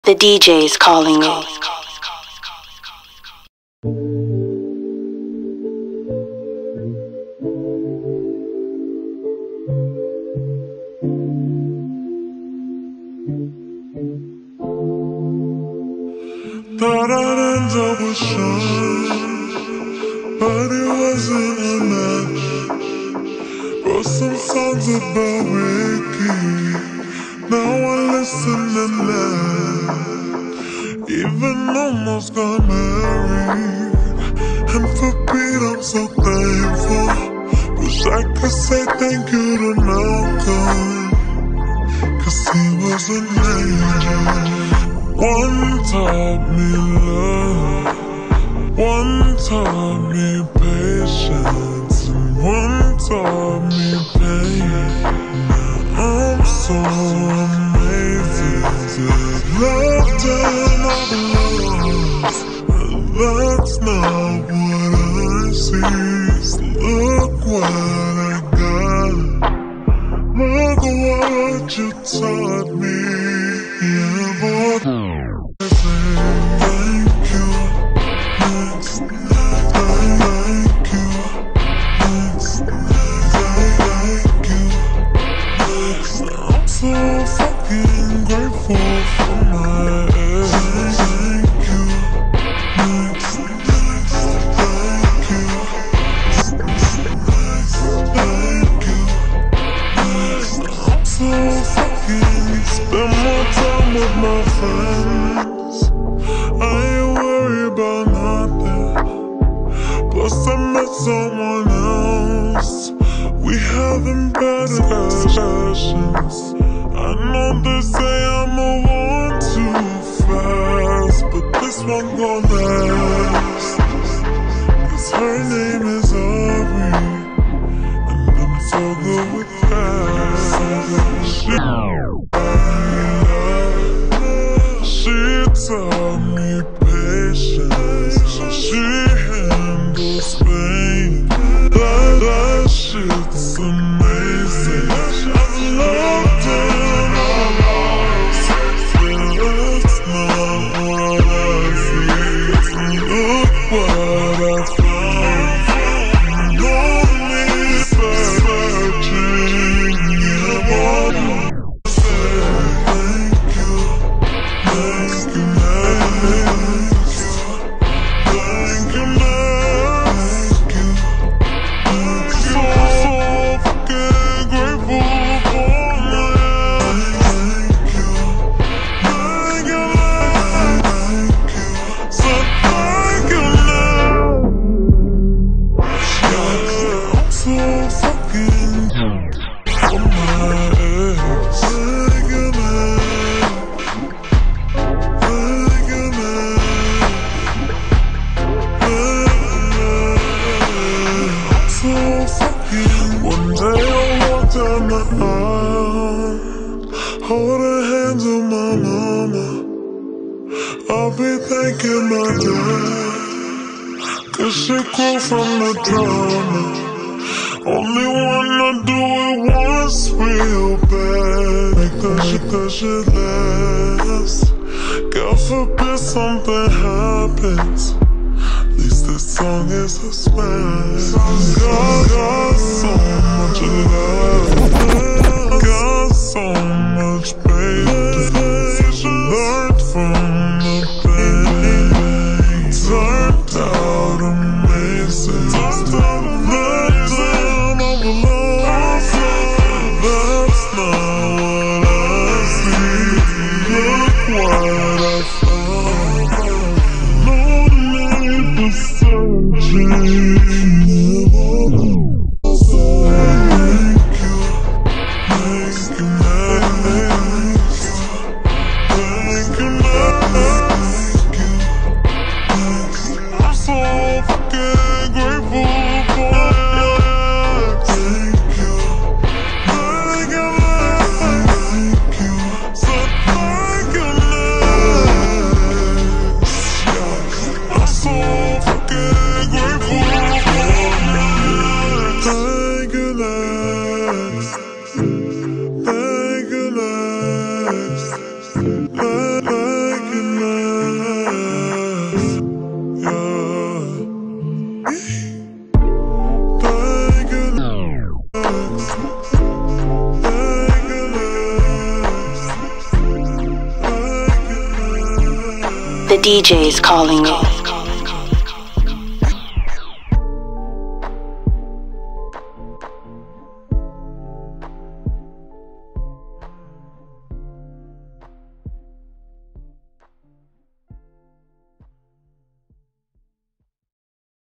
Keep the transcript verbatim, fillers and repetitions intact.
The D J's calling me. Thought I'd end up with Sean, but it wasn't a match. Wrote some songs about Ricky, now I listen and laugh. Even almost got married, and for Pete I'm so thankful. Wish I could say thank you to Malcolm, cause he was an angel. One taught me love, one taught me patience, and one taught me pain. Now I'm so amazing to love and all the loves, but that's not what I see. So look what I got, look what you taught me. Yeah, boy. Someone else, we having better discussions. I know they say I'm a one too fast, but this one gon' last. Cause her name is Ari, and I'm so good with that. She, she taught me patience, she handles pain. That, that shit's amazing. I've loved and I've lost, that's not what I see. Look what I found. No need searching. Yeah, what I say. Thank you, thank you, next. Thank you, next. One day I'll walk down the aisle, hold her hands on my mama. I'll be thanking my dad, cause she grew from the drama. Only wanna do it once real bad, make that shit, that shit last. God forbid something happens, at least this song is a smash. God got so much love, got so much patience. Learned from the pain, turned out amazing. Turned out amazing. Of love, that's not what I see. Look what I found. No need for searching. D J's calling me.